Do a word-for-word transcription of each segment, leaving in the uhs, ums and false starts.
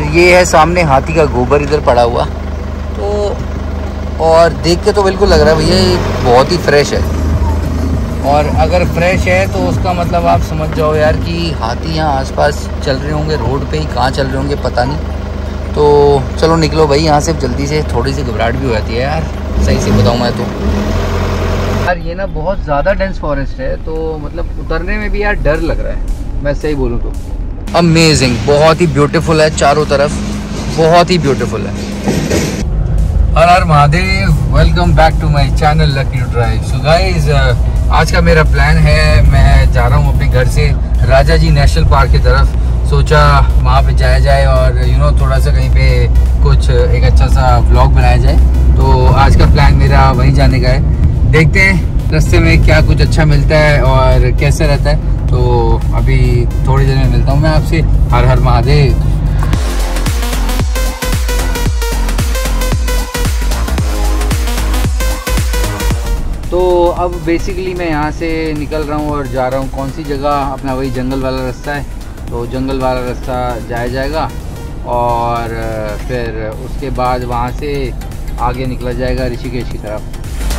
ये है सामने हाथी का गोबर इधर पड़ा हुआ, तो और देख के तो बिल्कुल लग रहा है भैया ये बहुत ही फ्रेश है। और अगर फ्रेश है तो उसका मतलब आप समझ जाओ यार कि हाथी यहाँ आसपास चल रहे होंगे, रोड पे ही कहाँ चल रहे होंगे पता नहीं। तो चलो निकलो भाई यहाँ से जल्दी से, थोड़ी सी घबराहट भी हो जाती है यार, सही से बताऊँ मैं तो यार। ये ना बहुत ज़्यादा डेंस फॉरेस्ट है, तो मतलब उतरने में भी यार डर लग रहा है, मैं सही बोलूँ तो। अमेजिंग, बहुत ही ब्यूटीफुल है चारों तरफ, बहुत ही ब्यूटीफुल है। हर हर Mahadev, welcome back to my channel Lucky Drive. So guys, आज का मेरा प्लान है, मैं जा रहा हूँ अपने घर से राजा जी नेशनल पार्क की तरफ। सोचा वहाँ पे जाया जाए और यू नो थोड़ा सा कहीं पे कुछ एक अच्छा सा व्लॉग बनाया जाए। तो आज का प्लान मेरा वहीं जाने का है। देखते हैं रास्ते में क्या कुछ अच्छा मिलता है और कैसे रहता है। तो अभी थोड़ी देर में मिलता हूँ मैं आपसे। हर हर महादेव। तो अब बेसिकली मैं यहाँ से निकल रहा हूँ और जा रहा हूँ कौन सी जगह, अपना वही जंगल वाला रास्ता है। तो जंगल वाला रास्ता जाया जाएगा और फिर उसके बाद वहाँ से आगे निकला जाएगा ऋषिकेश की तरफ।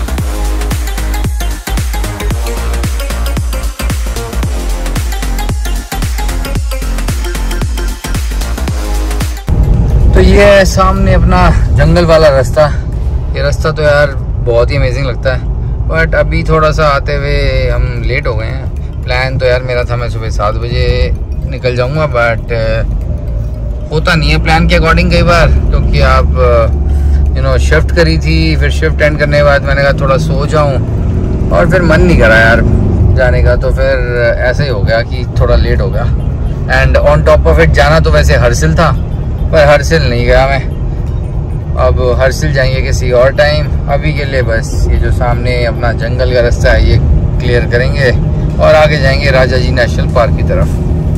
तो ये है सामने अपना जंगल वाला रास्ता। ये रास्ता तो यार बहुत ही अमेजिंग लगता है, बट अभी थोड़ा सा आते हुए हम लेट हो गए हैं। प्लान तो यार मेरा था मैं सुबह सात बजे निकल जाऊंगा, बट होता नहीं है प्लान के अकॉर्डिंग कई बार, क्योंकि आप यू नो शिफ्ट करी थी, फिर शिफ्ट एंड करने के बाद मैंने कहा थोड़ा सो जाऊं और फिर मन नहीं करा यार जाने का। तो फिर ऐसा ही हो गया कि थोड़ा लेट हो गया। And on top of it जाना तो वैसे हरसिल था, पर हरसिल नहीं गया मैं। अब हरसिल जाएंगे किसी और टाइम। अभी के लिए बस ये जो सामने अपना जंगल का रास्ता है ये क्लियर करेंगे और आगे जाएंगे राजा जी नेशनल पार्क की तरफ।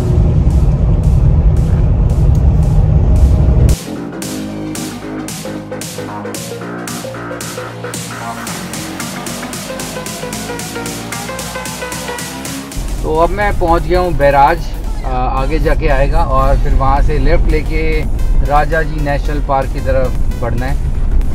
तो अब मैं पहुंच गया हूं बैराज, आगे जाके आएगा और फिर वहां से लेफ्ट लेके राजा जी नेशनल पार्क की तरफ बढ़ना है।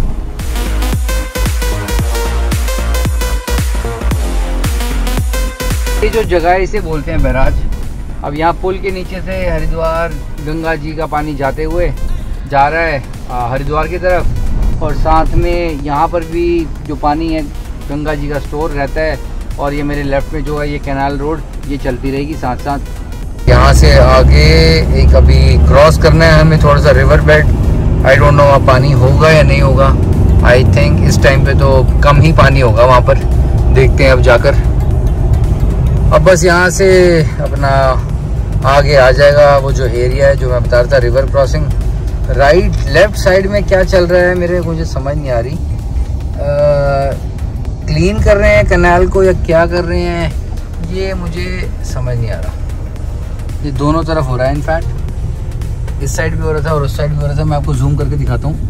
ये जो जगह है इसे बोलते हैं बैराज। अब यहाँ पुल के नीचे से हरिद्वार गंगा जी का पानी जाते हुए जा रहा है हरिद्वार की तरफ, और साथ में यहाँ पर भी जो पानी है गंगा जी का स्टोर रहता है। और ये मेरे लेफ्ट में जो है ये कैनाल रोड, ये चलती रहेगी साथ साथ। यहाँ से आगे एक अभी क्रॉस करना है हमें थोड़ा सा river bed. I don't know वहाँ पानी होगा या नहीं होगा। आई थिंक इस टाइम पे तो कम ही पानी होगा वहाँ पर, देखते हैं अब जाकर। अब बस यहाँ से अपना आगे आ जाएगा वो जो एरिया है जो मैं बता रहा था, river crossing. Right left side में क्या चल रहा है मेरे मुझे समझ नहीं आ रही। आ, क्लीन कर रहे हैं कैनाल को या क्या कर रहे हैं ये मुझे समझ नहीं आ रहा। ये दोनों तरफ हो रहा है, इनफैक्ट इस साइड भी हो रहा था और उस साइड भी हो रहा था। मैं आपको जूम करके दिखाता हूँ।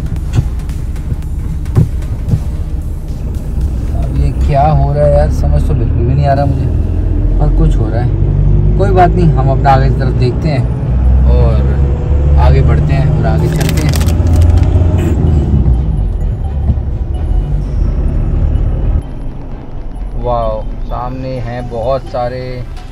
अब ये क्या हो रहा है यार समझ तो बिल्कुल भी नहीं आ रहा मुझे, पर कुछ हो रहा है। कोई बात नहीं, हम अपना आगे की तरफ देखते हैं और आगे बढ़ते हैं और आगे चलते हैं। वाह, सामने हैं बहुत सारे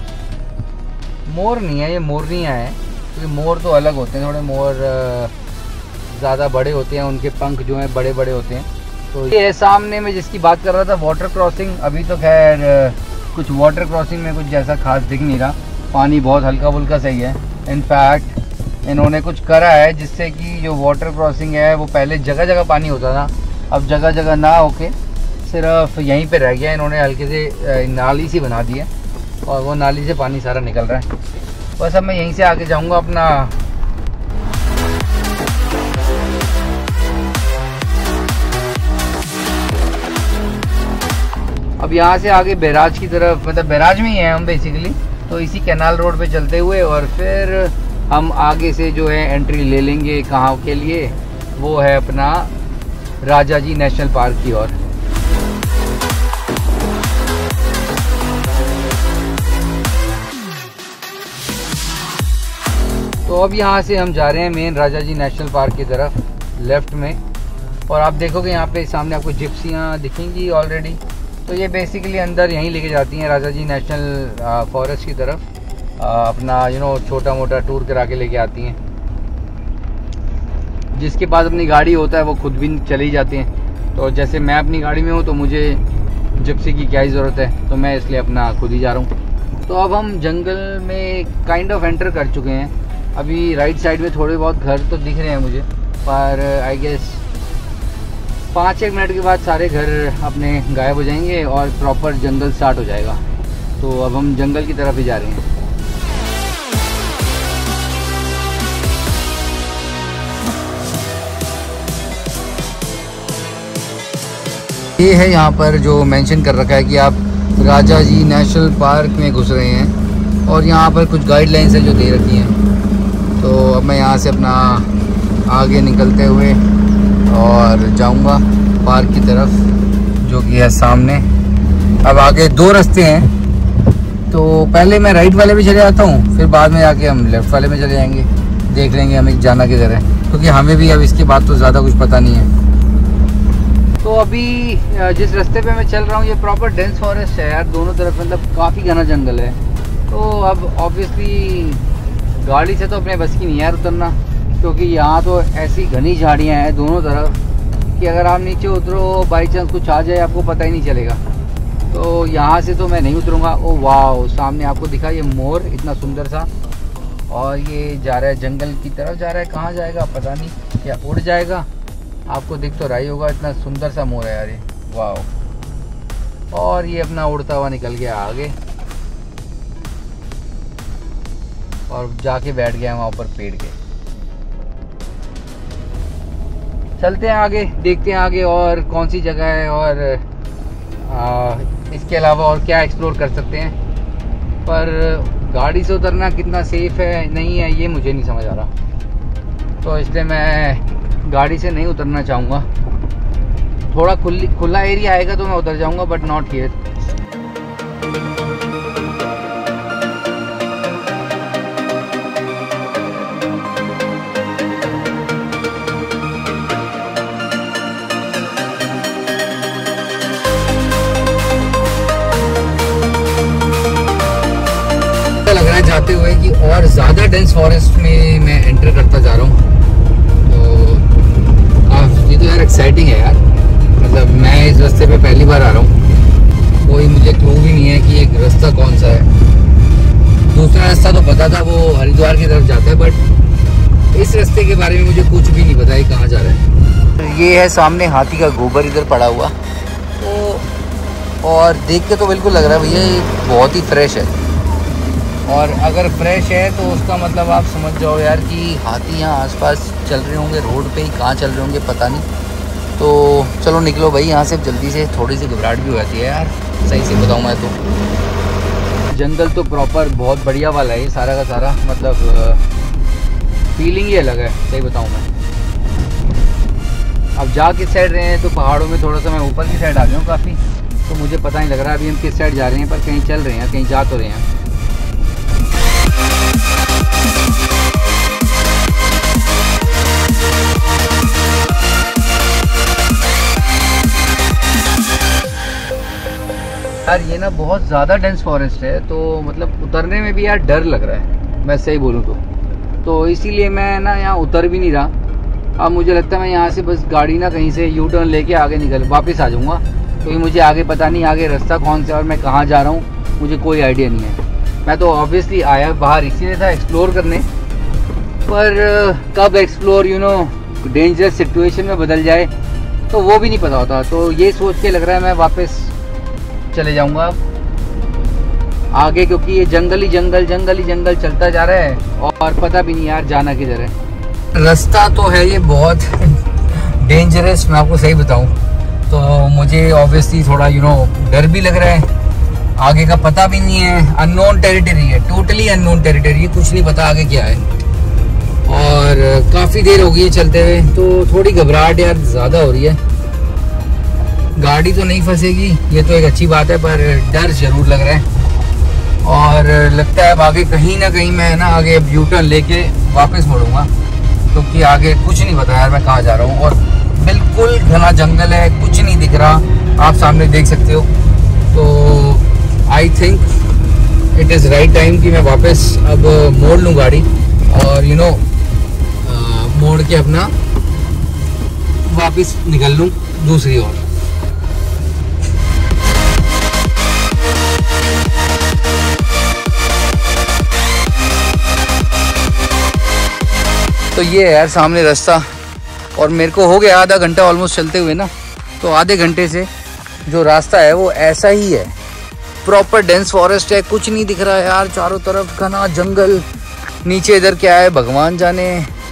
मोर। नहीं है ये मोरनियाँ हैं, क्योंकि मोर तो अलग होते हैं थोड़े। मोर ज़्यादा बड़े होते हैं, उनके पंख जो हैं बड़े बड़े होते हैं। तो ये सामने में जिसकी बात कर रहा था वाटर क्रॉसिंग, अभी तो खैर कुछ वाटर क्रॉसिंग में कुछ जैसा खास दिख नहीं रहा। पानी बहुत हल्का फुल्का सही है। इनफैक्ट इन्होंने कुछ करा है जिससे कि जो वाटर क्रॉसिंग है वो पहले जगह जगह पानी होता था, अब जगह जगह ना होके सिर्फ यहीं पे रह गया। इन्होंने हल्के से नाली सी बना दी है और वो नाली से पानी सारा निकल रहा है। बस अब मैं यहीं से आगे जाऊंगा अपना। अब यहाँ से आगे बैराज की तरफ, मतलब बैराज में ही है हम बेसिकली। तो इसी कैनाल रोड पे चलते हुए और फिर हम आगे से जो है एंट्री ले लेंगे कहाँ के लिए, वो है अपना राजा जी नेशनल पार्क की ओर। तो अब यहाँ से हम जा रहे हैं main Rajaji national park की तरफ लेफ़्ट में। और आप देखोगे यहाँ पे सामने आपको जिप्सियाँ दिखेंगी ऑलरेडी। तो ये बेसिकली अंदर यहीं लेके जाती हैं राजा जी नेशनल फॉरेस्ट की तरफ, आ, अपना यू नो छोटा मोटा टूर करा के लेके आती हैं। जिसके पास अपनी गाड़ी होता है वो खुद भी चली जाती हैं। तो जैसे मैं अपनी गाड़ी में हूँ तो मुझे जिप्सी की क्या ही ज़रूरत है, तो मैं इसलिए अपना खुद ही जा रहा हूँ। तो अब हम जंगल में काइंड ऑफ एंटर कर चुके हैं। अभी राइट साइड में थोड़े बहुत घर तो दिख रहे हैं मुझे, पर आई गेस पाँच एक मिनट के बाद सारे घर अपने गायब हो जाएंगे और प्रॉपर जंगल स्टार्ट हो जाएगा। तो अब हम जंगल की तरफ ही जा रहे हैं। ये है यहाँ पर जो मेंशन कर रखा है कि आप राजा जी नेशनल पार्क में घुस रहे हैं, और यहाँ पर कुछ गाइडलाइंस है जो दे रखी हैं। तो अब मैं यहाँ से अपना आगे निकलते हुए और जाऊँगा पार्क की तरफ, जो कि है सामने। अब आगे दो रास्ते हैं, तो पहले मैं राइट वाले में चले जाता हूँ, फिर बाद में जाके हम लेफ़्ट वाले में चले जाएंगे। देख लेंगे हमें जाना किधर है, क्योंकि हमें भी अब इसके बाद तो ज़्यादा कुछ पता नहीं है। तो अभी जिस रास्ते पे मैं चल रहा हूँ ये प्रॉपर डेंस फॉरेस्ट है यार, दोनों तरफ मतलब काफ़ी घना जंगल है। तो अब ऑब्वियसली गाड़ी से तो अपने बस की नहीं यार उतरना, क्योंकि यहाँ तो ऐसी घनी झाड़ियाँ हैं दोनों तरफ कि अगर आप नीचे उतरो बाई चांस कुछ आ जाए आपको पता ही नहीं चलेगा। तो यहाँ से तो मैं नहीं उतरूँगा। ओ वाह, सामने आपको दिखा ये मोर इतना सुंदर सा, और ये जा रहा है जंगल की तरफ जा रहा है। कहाँ जाएगा पता नहीं, क्या उड़ जाएगा, आपको दिख तो रहा ही होगा। इतना सुंदर सा मोर है यार ये, वाह। और ये अपना उड़ता हुआ निकल गया आगे और जाके बैठ गया वहाँ ऊपर पेड़ के। चलते हैं आगे, देखते हैं आगे और कौन सी जगह है, और आ, इसके अलावा और क्या एक्सप्लोर कर सकते हैं। पर गाड़ी से उतरना कितना सेफ़ है नहीं है ये मुझे नहीं समझ आ रहा, तो इसलिए मैं गाड़ी से नहीं उतरना चाहूँगा। थोड़ा खुली खुला एरिया आएगा तो मैं उतर जाऊँगा, बट नॉट हियर। लग रहा है जाते हुए कि और ज़्यादा डेंस फॉरेस्ट में मैं एंटर करता जा रहा हूँ। तो ये तो यार एक्साइटिंग है यार, मतलब मैं इस रास्ते पे पहली बार आ रहा हूँ, कोई मुझे क्लू भी नहीं है कि एक रास्ता कौन सा है। दूसरा रास्ता तो पता था, वो हरिद्वार की तरफ जाता है, बट इस रास्ते के बारे में मुझे कुछ भी नहीं पता है कहाँ जा रहा है। ये है सामने हाथी का गोबर इधर पड़ा हुआ, तो और देख के तो बिल्कुल लग रहा है भैया ये बहुत ही फ्रेश है। और अगर फ्रेश है तो उसका मतलब आप समझ जाओ यार कि हाथी यहाँ आसपास चल रहे होंगे, रोड पे ही कहाँ चल रहे होंगे पता नहीं। तो चलो निकलो भाई यहाँ से जल्दी से, थोड़ी सी घबराहट भी हो जाती है यार, सही से बताऊँ मैं तो। जंगल तो प्रॉपर बहुत बढ़िया वाला है ये सारा का सारा, मतलब फीलिंग ही अलग है सही बताऊँ मैं। अब जा किस साइड रहे हैं, तो पहाड़ों में थोड़ा सा मैं ऊपर की साइड आ गया हूँ काफ़ी, तो मुझे पता नहीं लग रहा अभी हम किस साइड जा रहे हैं, पर कहीं चल रहे हैं कहीं जा तो रहे हैं। यार ये ना बहुत ज़्यादा डेंस फॉरेस्ट है, तो मतलब उतरने में भी यार डर लग रहा है मैं सही बोलूँ तो तो इसीलिए मैं ना यहाँ उतर भी नहीं रहा। अब मुझे लगता है मैं यहाँ से बस गाड़ी ना कहीं से यू टर्न लेके आगे निकल वापस आ जाऊँगा, क्योंकि तो मुझे आगे पता नहीं आगे रास्ता कौन सा और मैं कहाँ जा रहा हूँ मुझे कोई आइडिया नहीं है। मैं तो ऑब्वियसली आया बाहर इसीलिए था एक्सप्लोर करने, पर कब explore you know dangerous situation में बदल जाए तो वो भी नहीं पता होता। तो ये सोच के लग रहा है मैं वापस चले जाऊंगा आगे, क्योंकि ये जंगल ही जंगल जंगल ही जंगल चलता जा रहा है और पता भी नहीं यार जाना किधर है। रास्ता तो है ये बहुत डेंजरस, मैं आपको सही बताऊं तो मुझे ऑब्वियसली थोड़ा यू नो डर भी लग रहा है, आगे का पता भी नहीं है, अननोन टेरिटरी है, टोटली अननोन टेरिटरी है, कुछ नहीं पता आगे क्या है। और काफ़ी देर हो गई है चलते हुए, तो थोड़ी घबराहट यार ज़्यादा हो रही है। गाड़ी तो नहीं फंसेगी ये तो एक अच्छी बात है, पर डर जरूर लग रहा है। और लगता है अब आगे कहीं ना कहीं मैं ना आगे अब यू टर्न लेके वापस मुड़ूंगा, क्योंकि आगे कुछ नहीं पता यार मैं कहाँ जा रहा हूँ। और बिल्कुल घना जंगल है, कुछ नहीं दिख रहा, आप सामने देख सकते हो। तो I think it is right time कि मैं वापस अब मोड़ लूँ गाड़ी और यू नो मोड़ के अपना वापस निकल लूँ दूसरी ओर। तो ये है यार सामने रास्ता, और मेरे को हो गया आधा घंटा ऑलमोस्ट चलते हुए ना। तो आधे घंटे से जो रास्ता है वो ऐसा ही है, प्रॉपर डेंस फॉरेस्ट है, कुछ नहीं दिख रहा है यार, चारों तरफ घना जंगल, नीचे इधर क्या है भगवान जाने।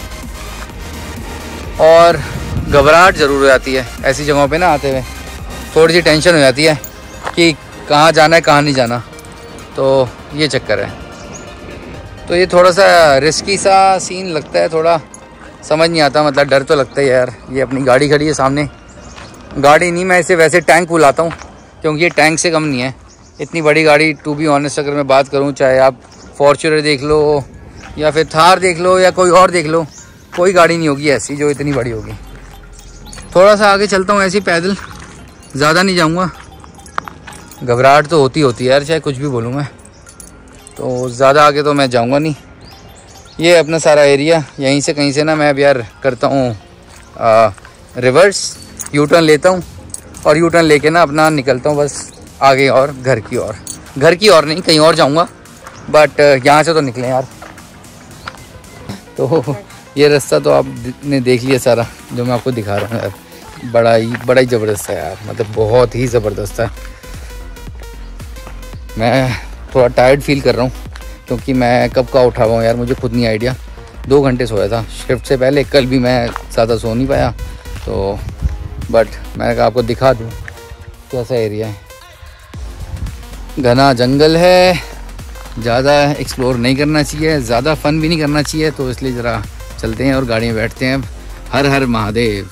और घबराहट ज़रूर हो जाती है ऐसी जगहों पे ना आते हुए, थोड़ी सी टेंशन हो जाती है कि कहाँ जाना है कहाँ नहीं जाना, तो ये चक्कर है। तो ये थोड़ा सा रिस्की सा सीन लगता है, थोड़ा समझ नहीं आता, मतलब डर तो लगता है यार। ये अपनी गाड़ी खड़ी है सामने, गाड़ी नहीं मैं इसे वैसे टैंक बुलाता हूँ, क्योंकि ये टैंक से कम नहीं है, इतनी बड़ी गाड़ी। टू बी ऑनेस्ट अगर मैं बात करूँ, चाहे आप फॉर्च्यूनर देख लो या फिर थार देख लो या कोई और देख लो, कोई गाड़ी नहीं होगी ऐसी जो इतनी बड़ी होगी। थोड़ा सा आगे चलता हूँ ऐसे ही पैदल, ज़्यादा नहीं जाऊँगा। घबराहट तो होती होती है यार, चाहे कुछ भी बोलूँ मैं, तो ज़्यादा आगे तो मैं जाऊँगा नहीं। ये अपना सारा एरिया, यहीं से कहीं से ना मैं अब यार करता हूँ रिवर्स, यू टर्न लेता हूँ और यू टर्न लेके ना अपना निकलता हूँ बस आगे और घर की ओर। घर की ओर नहीं, कहीं और जाऊँगा, बट यहाँ से तो निकले यार। तो ये रास्ता तो आपने देख लिया सारा जो मैं आपको दिखा रहा हूँ यार, बड़ा ही बड़ा ही ज़बरदस्त है यार, मतलब बहुत ही ज़बरदस्त है। मैं थोड़ा टायर्ड फील कर रहा हूँ क्योंकि मैं कब का उठा हुआ हूँ यार, मुझे खुद नहीं आइडिया। दो घंटे सोया था शिफ्ट से पहले, कल भी मैं ज़्यादा सो नहीं पाया, तो बट मैंने कहा आपको दिखा दूँ कैसा एरिया है। घना जंगल है, ज़्यादा एक्सप्लोर नहीं करना चाहिए, ज़्यादा फन भी नहीं करना चाहिए, तो इसलिए ज़रा चलते हैं और गाड़ी में बैठते हैं। हर हर महादेव।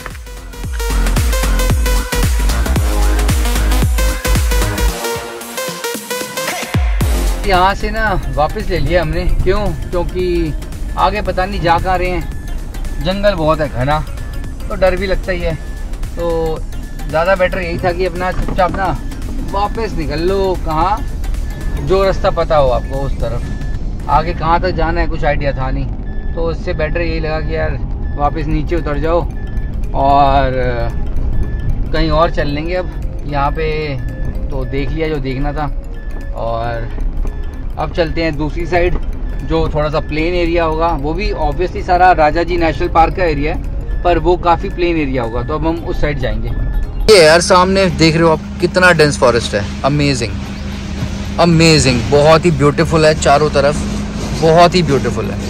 यहाँ से ना वापस ले लिया हमने, क्यों? क्योंकि आगे पता नहीं जा कहाँ रहे हैं, जंगल बहुत है घना, तो डर भी लगता ही है। तो ज़्यादा बेटर यही था कि अपना चुपचाप ना वापस निकल लो, कहाँ जो रास्ता पता हो आपको उस तरफ। आगे कहाँ तक जाना है कुछ आइडिया था नहीं, तो इससे बेटर यही लगा कि यार वापस नीचे उतर जाओ और कहीं और चल लेंगे। अब यहाँ पे तो देख लिया जो देखना था, और अब चलते हैं दूसरी साइड जो थोड़ा सा प्लेन एरिया होगा। वो भी ऑब्वियसली सारा राजा जी नेशनल पार्क का एरिया है, पर वो काफ़ी प्लेन एरिया होगा, तो अब हम उस साइड जाएंगे। ये यार सामने देख रहे हो आप कितना डेंस फॉरेस्ट है, अमेजिंग अमेजिंग, बहुत ही ब्यूटीफुल है, चारों तरफ बहुत ही ब्यूटीफुल है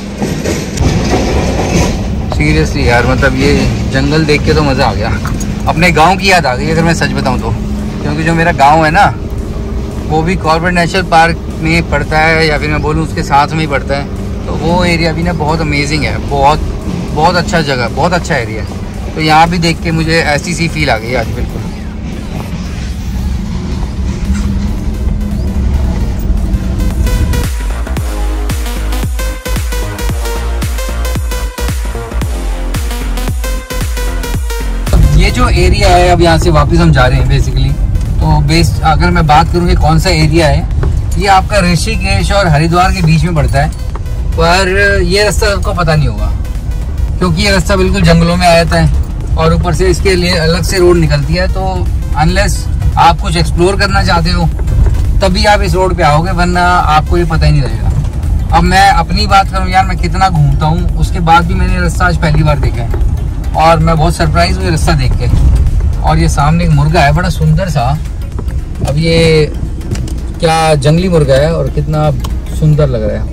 सीरियसली यार। मतलब ये जंगल देख के तो मज़ा आ गया, अपने गांव की याद आ गई अगर मैं सच बताऊं तो, क्योंकि जो मेरा गांव है ना वो भी कॉर्बेट नेशनल पार्क में पड़ता है, या फिर मैं बोलूँ उसके साथ में ही पड़ता है। तो वो एरिया भी ना बहुत अमेजिंग है, बहुत बहुत अच्छा जगह, बहुत अच्छा एरिया है। तो यहाँ भी देख के मुझे ऐसी सी फील आ गई आज बिल्कुल। ये जो एरिया है, अब यहाँ से वापस हम जा रहे हैं बेसिकली, तो बेस अगर मैं बात करूँ कि कौन सा एरिया है, ये आपका ऋषिकेश और हरिद्वार के बीच में पड़ता है। पर ये रास्ता आपको पता नहीं होगा क्योंकि ये रास्ता बिल्कुल जंगलों में आ जाता है, और ऊपर से इसके लिए अलग से रोड निकलती है। तो अनलेस आप कुछ एक्सप्लोर करना चाहते हो तभी आप इस रोड पे आओगे, वरना आपको ये पता ही नहीं रहेगा। अब मैं अपनी बात करूँ यार, मैं कितना घूमता हूँ, उसके बाद भी मैंने रास्ता आज पहली बार देखा है, और मैं बहुत सरप्राइज हुई रास्ता देख के। और ये सामने एक मुर्गा है बड़ा सुंदर सा, अब ये क्या जंगली मुर्गा है और कितना सुंदर लग रहा है।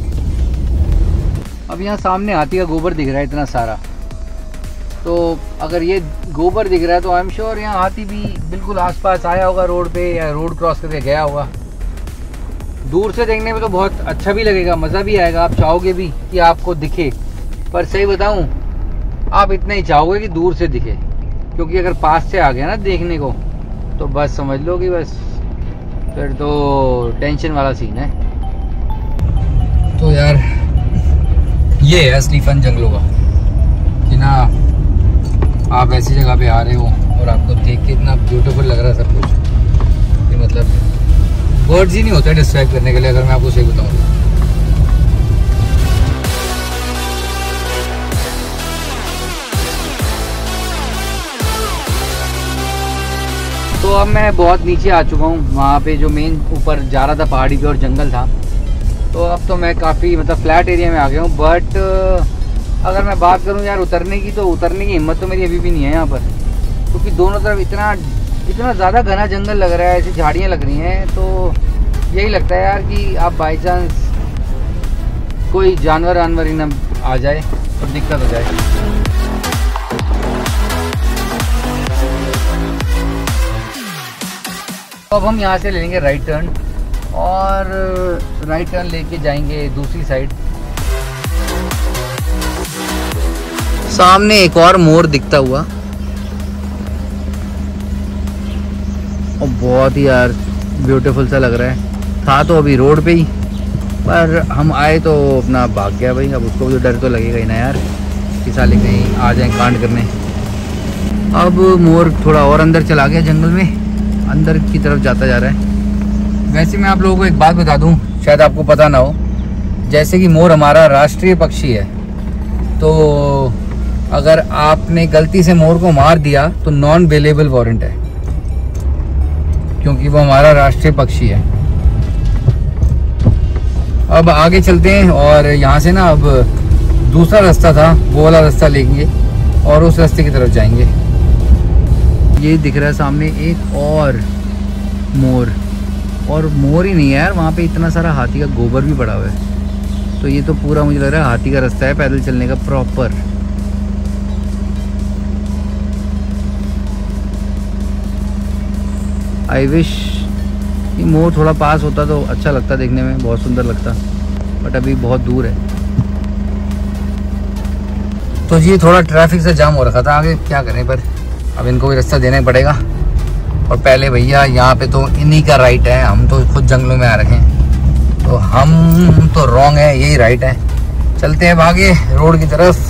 अब यहाँ सामने हाथी का गोबर दिख रहा है इतना सारा, तो अगर ये गोबर दिख रहा है तो आई एम श्योर यहाँ हाथी भी बिल्कुल आसपास आया होगा रोड पे, या रोड क्रॉस करके गया होगा। दूर से देखने में तो बहुत अच्छा भी लगेगा, मज़ा भी आएगा, आप चाहोगे भी कि आपको दिखे। पर सही बताऊँ, आप इतना ही चाहोगे कि दूर से दिखे, क्योंकि अगर पास से आ गया ना देखने को तो बस समझ लो कि बस फिर तो टेंशन वाला सीन है। तो यार ये है असली फन जंगलों का कि ना आप ऐसी जगह पे आ रहे हो और आपको देख के इतना ब्यूटीफुल लग रहा है सब कुछ कि मतलब वर्ड्स ही नहीं होते डिस्क्राइब करने के लिए, अगर मैं आपको सही बताऊँ। तो अब मैं बहुत नीचे आ चुका हूँ, वहाँ पे जो मेन ऊपर जा रहा था पहाड़ी पे और जंगल था। तो अब तो मैं काफ़ी मतलब फ्लैट एरिया में आ गया हूँ। बट अगर मैं बात करूँ यार उतरने की, तो उतरने की हिम्मत तो मेरी अभी भी नहीं है यहाँ पर, क्योंकि दोनों तरफ इतना इतना ज़्यादा घना जंगल लग रहा है, ऐसी झाड़ियाँ लग रही हैं। तो यही लगता है यार कि आप बाई चांस कोई जानवर वानवर ही ना आ जाए तो दिक्कत हो जाए। तो अब हम यहाँ से ले लेंगे राइट टर्न और राइट टर्न लेके जाएंगे दूसरी साइड। सामने एक और मोर दिखता हुआ और बहुत ही यार ब्यूटीफुल सा लग रहा है। था तो अभी रोड पे ही, पर हम आए तो अपना भाग गया भाई। अब उसको भी तो डर तो लगेगा ही ना यार कि साले कहीं आ जाए कांड करने। अब मोर थोड़ा और अंदर चला गया, जंगल में अंदर की तरफ जाता जा रहा है। वैसे मैं आप लोगों को एक बात बता दूं, शायद आपको पता ना हो, जैसे कि मोर हमारा राष्ट्रीय पक्षी है, तो अगर आपने गलती से मोर को मार दिया तो नॉन बेलेबल वारंट है, क्योंकि वो हमारा राष्ट्रीय पक्षी है। अब आगे चलते हैं और यहाँ से ना अब दूसरा रास्ता था, वो वाला रास्ता लेंगे और उस रास्ते की तरफ जाएंगे। ये दिख रहा है सामने एक और मोर, और मोर ही नहीं है यार, वहाँ पे इतना सारा हाथी का गोबर भी पड़ा हुआ है। तो ये तो पूरा मुझे लग रहा है हाथी का रास्ता है पैदल चलने का प्रॉपर। आई विश ये मोर थोड़ा पास होता तो अच्छा लगता, देखने में बहुत सुंदर लगता, बट अभी बहुत दूर है। तो ये थोड़ा ट्रैफिक से जाम हो रखा था आगे, क्या करें, पर अब इनको भी रास्ता देना ही पड़ेगा। और पहले भैया यहाँ पे तो इन्हीं का राइट है, हम तो खुद जंगलों में आ रखे हैं, तो हम तो रॉन्ग है, यही राइट है। चलते हैं भागे रोड की तरफ।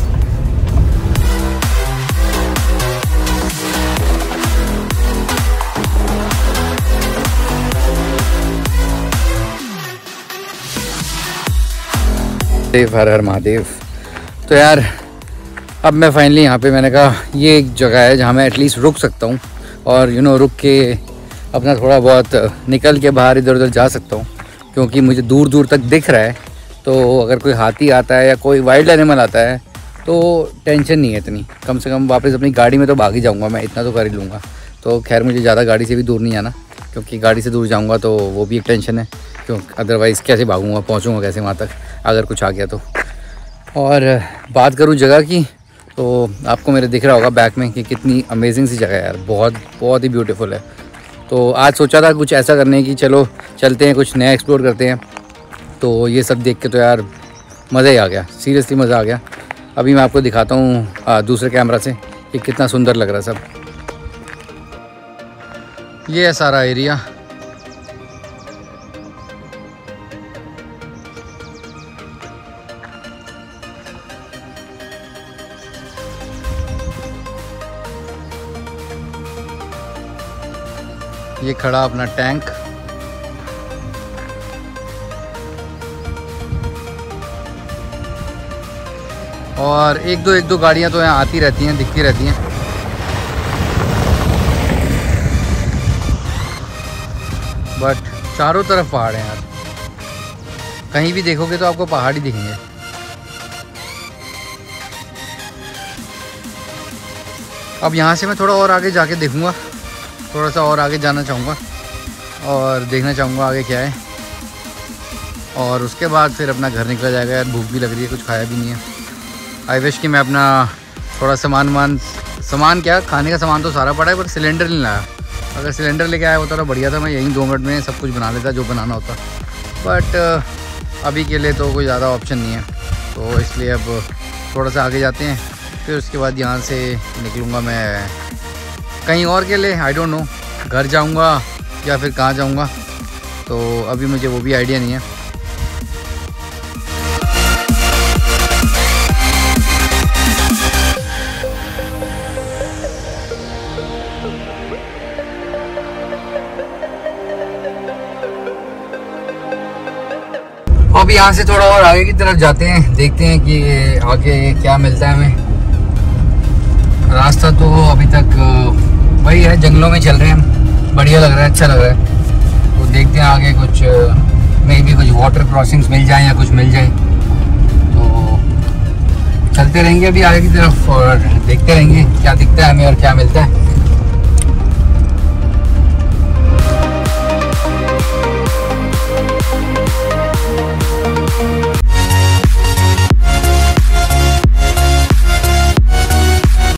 देव हर हर महादेव। तो यार अब मैं फाइनली यहाँ पे, मैंने कहा ये एक जगह है जहाँ मैं एटलीस्ट रुक सकता हूँ और यू नो रुक के अपना थोड़ा बहुत निकल के बाहर इधर उधर जा सकता हूँ, क्योंकि मुझे दूर दूर तक दिख रहा है। तो अगर कोई हाथी आता है या कोई वाइल्ड एनिमल आता है तो टेंशन नहीं है इतनी, कम से कम वापस अपनी गाड़ी में तो भाग ही जाऊँगा मैं, इतना तो कर ही लूँगा। तो खैर मुझे ज़्यादा गाड़ी से भी दूर नहीं आना, क्योंकि गाड़ी से दूर जाऊँगा तो वो भी एक टेंशन है, क्यों अदरवाइज़ कैसे भागूँगा, पहुँचूँगा कैसे वहाँ तक अगर कुछ आ गया तो। और बात करूँ जगह की, तो आपको मेरे दिख रहा होगा बैक में कि कितनी अमेजिंग सी जगह है यार, बहुत बहुत ही ब्यूटीफुल है। तो आज सोचा था कुछ ऐसा करने की, चलो चलते हैं कुछ नया एक्सप्लोर करते हैं। तो ये सब देख के तो यार मज़ा ही आ गया, सीरियसली मज़ा आ गया। अभी मैं आपको दिखाता हूँ दूसरे कैमरा से कि कितना सुंदर लग रहा है सब। ये है सारा एरिया। ये खड़ा अपना टैंक, और एक दो एक दो गाड़ियां तो यहाँ आती रहती हैं, दिखती रहती हैं। बट चारों तरफ पहाड़ हैं यार, कहीं भी देखोगे तो आपको पहाड़ ही दिखेंगे। अब यहाँ से मैं थोड़ा और आगे जाके देखूँगा, थोड़ा सा और आगे जाना चाहूँगा और देखना चाहूँगा आगे क्या है, और उसके बाद फिर अपना घर निकला जाएगा। यार भूख भी लग रही है, कुछ खाया भी नहीं है। आई विश कि मैं अपना थोड़ा सामान मान सामान क्या खाने का सामान तो सारा पड़ा है, पर सिलेंडर नहीं लाया। अगर सिलेंडर लेके आया होता तो बढ़िया था, मैं यहीं दो मिनट में सब कुछ बना लेता जो बनाना होता। बट अभी के लिए तो कोई ज़्यादा ऑप्शन नहीं है, तो इसलिए अब थोड़ा सा आगे जाते हैं, फिर उसके बाद यहाँ से निकलूँगा मैं कहीं और के लिए। आई डोंट नो घर जाऊँगा या फिर कहाँ जाऊँगा, तो अभी मुझे वो भी आइडिया नहीं है। अब यहाँ से थोड़ा और आगे की तरफ जाते हैं, देखते हैं कि आगे क्या मिलता है हमें। रास्ता तो अभी तक वही है, जंगलों में चल रहे हैं हम, बढ़िया लग रहा है, अच्छा लग रहा है। तो देखते हैं आगे कुछ मे भी कुछ वाटर क्रॉसिंग्स मिल जाए या कुछ मिल जाए, तो चलते रहेंगे अभी आगे की तरफ और देखते रहेंगे क्या दिखता है हमें और क्या मिलता है।